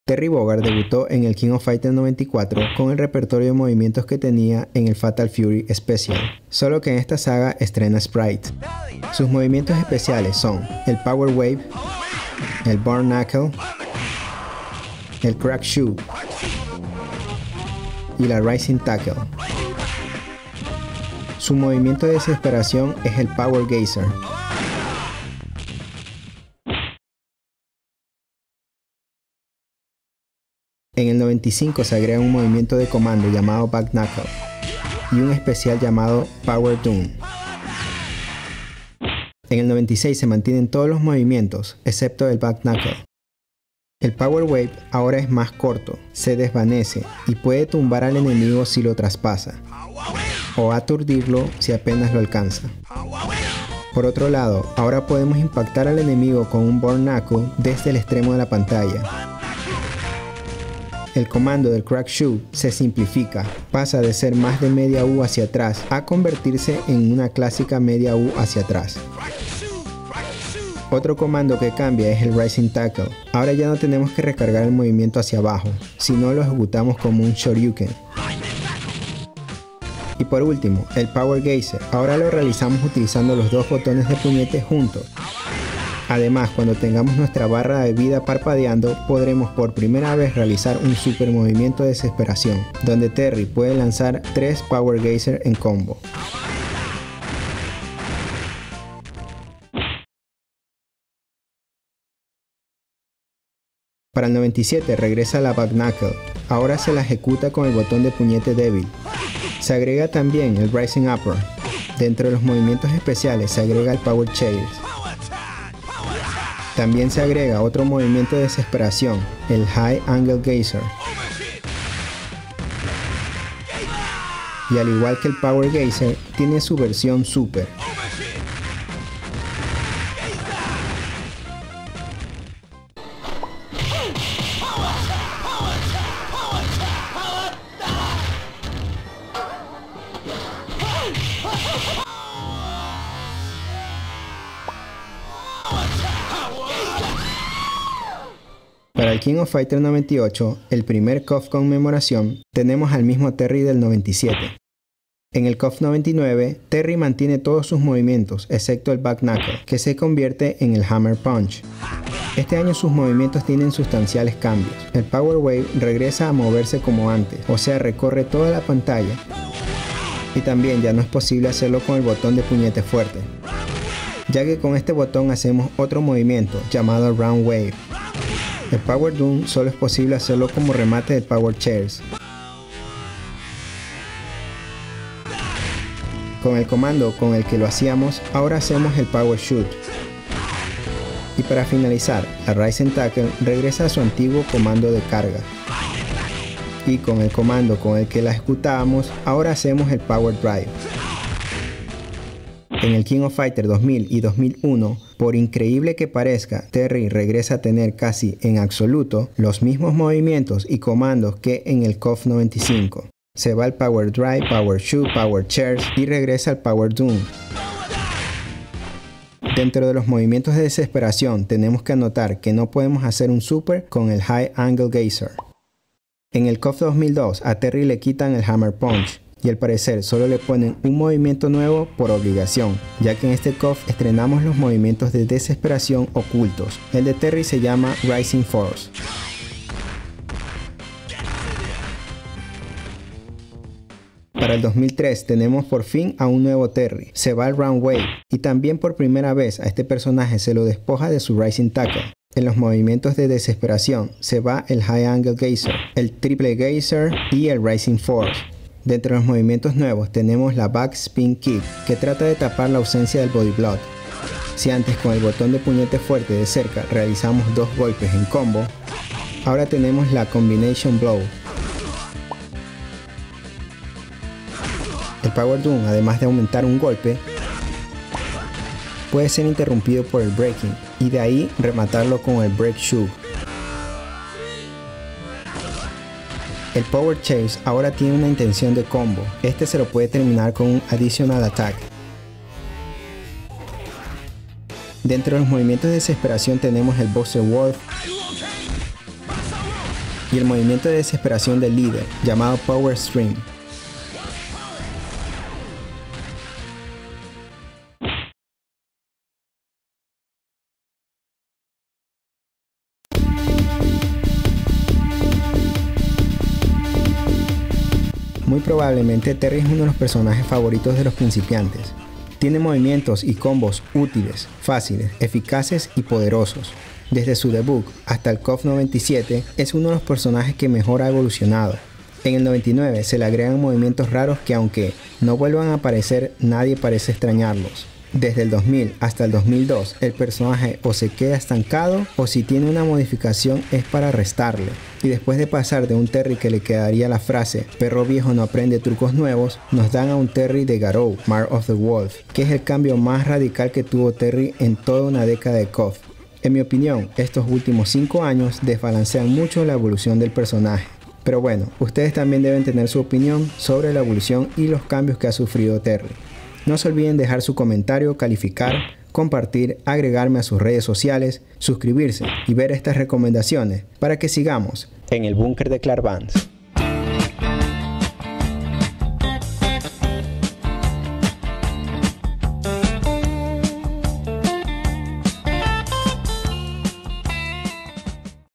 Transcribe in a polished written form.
Terry Bogard debutó en el King of Fighters 94 con el repertorio de movimientos que tenía en el Fatal Fury Special, solo que en esta saga estrena Sprite. Sus movimientos especiales son el Power Wave, el Burn Knuckle, el Crack Shoe y la Rising Tackle. Su movimiento de desesperación es el Power Geyser. En el 95 se agrega un movimiento de comando llamado Back Knuckle y un especial llamado Power Doom. En el 96 se mantienen todos los movimientos excepto el Back Knuckle. El Power Wave ahora es más corto, se desvanece y puede tumbar al enemigo si lo traspasa, o aturdirlo si apenas lo alcanza. Por otro lado, ahora podemos impactar al enemigo con un Burn Knuckle desde el extremo de la pantalla. El comando del Crack Shoe se simplifica, pasa de ser más de media U hacia atrás a convertirse en una clásica media U hacia atrás. Otro comando que cambia es el Rising Tackle. Ahora ya no tenemos que recargar el movimiento hacia abajo, sino lo ejecutamos como un Shoryuken. Y por último, el Power Geyser. Ahora lo realizamos utilizando los dos botones de puñete juntos. Además, cuando tengamos nuestra barra de vida parpadeando, podremos por primera vez realizar un super movimiento de desesperación, donde Terry puede lanzar 3 Power Geyser en combo. Para el 97 regresa la Back Knuckle, ahora se la ejecuta con el botón de puñete débil. Se agrega también el Rising Upper. Dentro de los movimientos especiales se agrega el Power Chase. También se agrega otro movimiento de desesperación, el High Angle Geyser. Y al igual que el Power Geyser, tiene su versión Super. Para el King of Fighters 98, el primer KOF conmemoración, tenemos al mismo Terry del 97. En el KOF 99, Terry mantiene todos sus movimientos, excepto el Back Knuckle, que se convierte en el Hammer Punch. Este año sus movimientos tienen sustanciales cambios. El Power Wave regresa a moverse como antes, o sea, recorre toda la pantalla. Y también ya no es posible hacerlo con el botón de puñete fuerte, ya que con este botón hacemos otro movimiento llamado Round Wave. El Power Doom solo es posible hacerlo como remate del Power Chairs. Con el comando con el que lo hacíamos, ahora hacemos el Power Shoot. Y para finalizar, la Rising Tackle regresa a su antiguo comando de carga. Y con el comando con el que la ejecutábamos, ahora hacemos el Power Drive. En el King of Fighters 2000 y 2001, por increíble que parezca, Terry regresa a tener casi en absoluto los mismos movimientos y comandos que en el KOF 95. Se va al Power Drive, Power Shoot, Power Chairs y regresa al Power Doom. Dentro de los movimientos de desesperación tenemos que anotar que no podemos hacer un super con el High Angle Geyser. En el KOF 2002 a Terry le quitan el Hammer Punch. Y al parecer solo le ponen un movimiento nuevo por obligación, ya que en este KOF estrenamos los movimientos de desesperación ocultos. El de Terry se llama Rising Force. Para el 2003 tenemos por fin a un nuevo Terry, se va al Round Wave y también por primera vez a este personaje se lo despoja de su Rising Tackle. En los movimientos de desesperación se va el High Angle Geyser, el Triple Geyser y el Rising Force. Dentro de los movimientos nuevos tenemos la Back Spin Kick, que trata de tapar la ausencia del Body Block. Si antes con el botón de puñete fuerte de cerca realizamos 2 golpes en combo, ahora tenemos la Combination Blow. El Power Doom, además de aumentar un golpe, puede ser interrumpido por el Breaking y de ahí rematarlo con el Break Shoe. El Power Chase ahora tiene una intención de combo, este se lo puede terminar con un Additional Attack. Dentro de los movimientos de desesperación tenemos el Buster Wolf, y el movimiento de desesperación del líder, llamado Power Stream. Muy probablemente Terry es uno de los personajes favoritos de los principiantes. Tiene movimientos y combos útiles, fáciles, eficaces y poderosos. Desde su debut hasta el KOF 97 es uno de los personajes que mejor ha evolucionado. En el 99 se le agregan movimientos raros que, aunque no vuelvan a aparecer, nadie parece extrañarlos. Desde el 2000 hasta el 2002 el personaje o se queda estancado o si tiene una modificación es para restarle. Y después de pasar de un Terry que le quedaría la frase "perro viejo no aprende trucos nuevos", nos dan a un Terry de Garou, Mark of the Wolf, que es el cambio más radical que tuvo Terry en toda una década de KOF. En mi opinión, estos últimos 5 años desbalancean mucho la evolución del personaje. Pero bueno, ustedes también deben tener su opinión sobre la evolución y los cambios que ha sufrido Terry. No se olviden dejar su comentario, calificar, compartir, agregarme a sus redes sociales, suscribirse y ver estas recomendaciones para que sigamos en el búnker de Clark Vance.